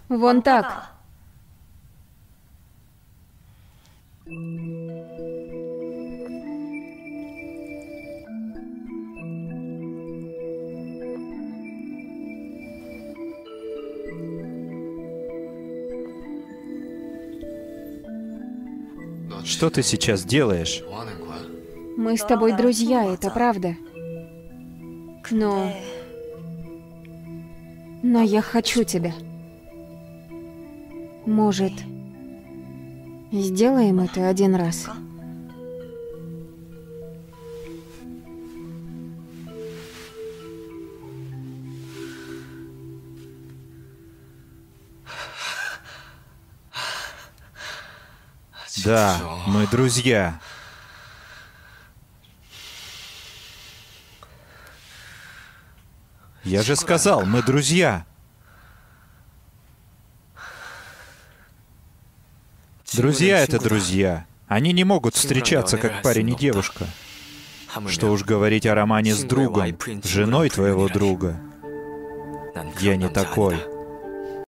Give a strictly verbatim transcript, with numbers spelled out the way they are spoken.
Вон так. Что ты сейчас делаешь? Мы с тобой друзья, это правда. Но... Но я хочу тебя. Может, сделаем это один раз? Да, мы друзья. Я же сказал, мы друзья. Друзья — это друзья. Они не могут встречаться, как парень и девушка. Что уж говорить о романе с другом, женой твоего друга. Я не такой.